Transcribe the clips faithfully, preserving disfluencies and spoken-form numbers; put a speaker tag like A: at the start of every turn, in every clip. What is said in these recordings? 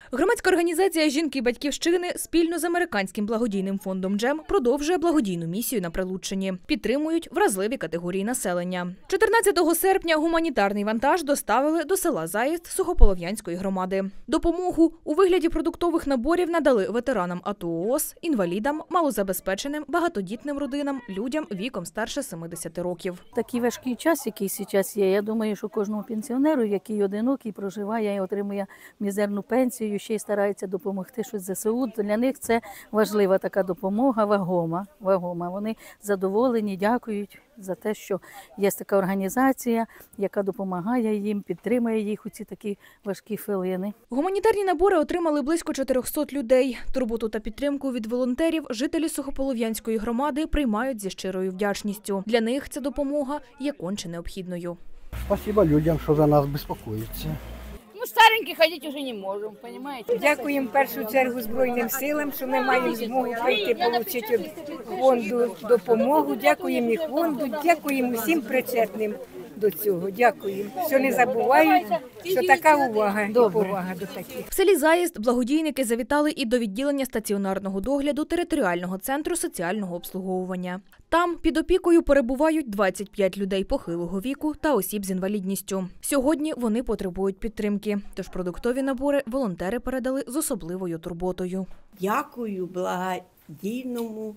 A: Громадська організація «Жінки Батьківщини» спільно з американським благодійним фондом «Джем» продовжує благодійну місію на Прилуччині. Підтримують вразливі категорії населення. чотирнадцятого серпня гуманітарний вантаж доставили до села Заїзд Сухополов'янської громади. Допомогу у вигляді продуктових наборів надали ветеранам АТО-ООС, інвалідам, малозабезпеченим, багатодітним родинам, людям віком старше семидесяти років.
B: Такий важкий час, який зараз є, я думаю, що кожному пенсіонеру, який одинокий, проживає і отримує мізерну пенсію, ще й старається допомогти щось ЗСУ, для них це важлива така допомога, вагома. вагома. Вони задоволені, дякують за те, що є така організація, яка допомагає їм, підтримує їх у ці такі важкі хвилини.
A: Гуманітарні набори отримали близько чотирьохсот людей. Турботу та підтримку від волонтерів жителі Сухополов'янської громади приймають зі щирою вдячністю. Для них ця допомога є конче необхідною.
C: Спасибо людям, що за нас безпокоються.
D: Ну, старенькі ходити вже не можемо, розумієте?
E: Дякуємо в першу чергу Збройним силам, що ми маємо змогу прийти, отримати від фонду допомогу. Дякуємо і фонду, дякуємо всім причетним до цього. Дякуємо, що не забувають, що така увага і повага до таких.
A: В селі Заїзд благодійники завітали і до відділення стаціонарного догляду територіального центру соціального обслуговування. Там під опікою перебувають двадцять п'ять людей похилого віку та осіб з інвалідністю. Сьогодні вони потребують підтримки, тож продуктові набори волонтери передали з особливою турботою.
F: Дякую благодійному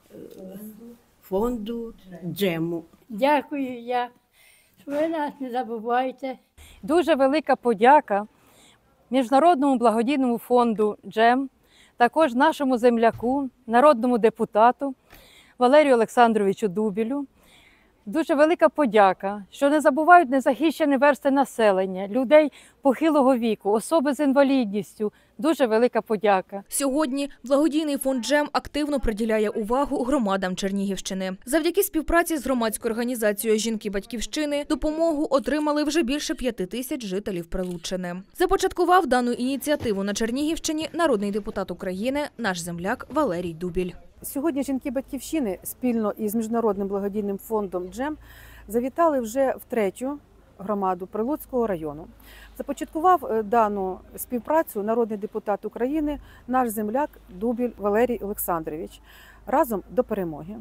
F: фонду «Джему».
G: Дякую я, що ви нас не забувайте.
H: Дуже велика подяка Міжнародному благодійному фонду «Джем», також нашому земляку, народному депутату Валерію Олександровичу Дубілю. Дуже велика подяка, що не забувають незахищені верстви населення, людей похилого віку, особи з інвалідністю. Дуже велика подяка.
A: Сьогодні благодійний фонд «Джем» активно приділяє увагу громадам Чернігівщини. Завдяки співпраці з громадською організацією «Жінки Батьківщини» допомогу отримали вже більше п'яти тисяч жителів Прилуччини. Започаткував дану ініціативу на Чернігівщині народний депутат України, наш земляк Валерій Дубіль.
I: Сьогодні «Жінки Батьківщини» спільно із Міжнародним благодійним фондом «Джем» завітали вже в третю громаду Прилуцького району. Започаткував дану співпрацю народний депутат України, наш земляк Дубіль Валерій Олександрович. Разом до перемоги.